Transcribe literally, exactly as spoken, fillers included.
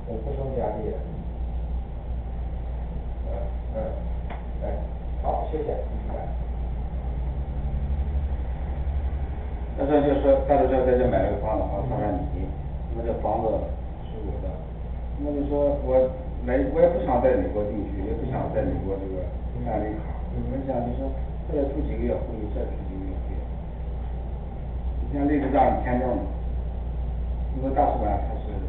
我不成家立业。嗯嗯，哎，好，谢谢，明白。 那这就说，假如说在这买了个房子的话，他让你，那这房子是我的，那就说我来，我也不想在美国定居，也不想在美国这个办绿卡，我想就说在这住几个月，回去再住几个月可以。你像类似这样的签证嘛，因为大使馆它是